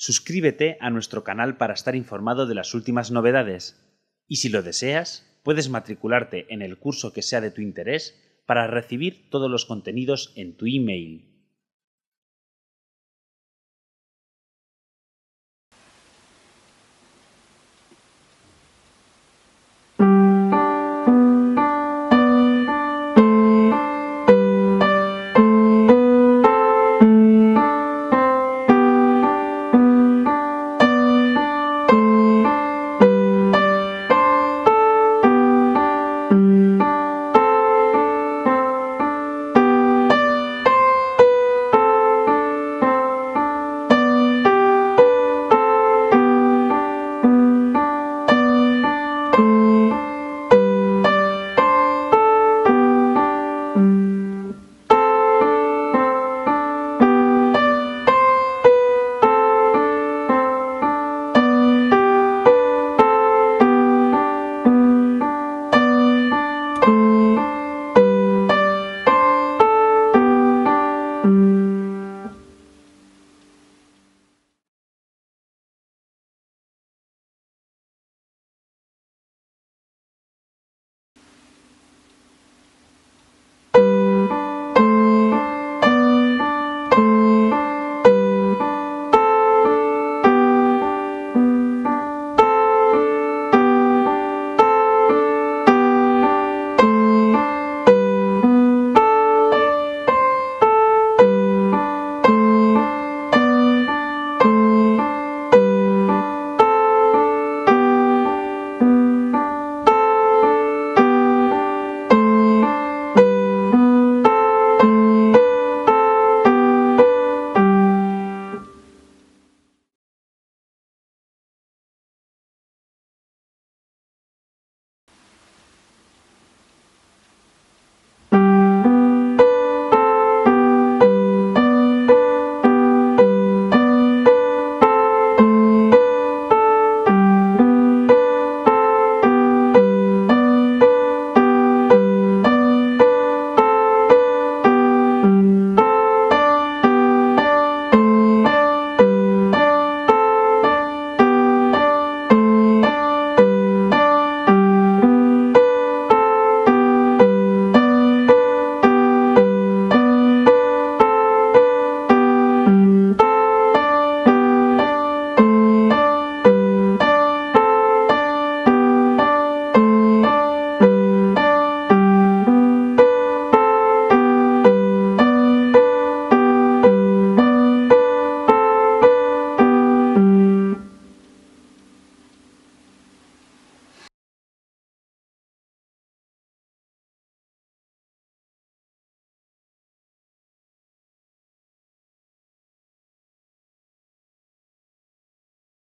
Suscríbete a nuestro canal para estar informado de las últimas novedades. Y si lo deseas, puedes matricularte en el curso que sea de tu interés para recibir todos los contenidos en tu email.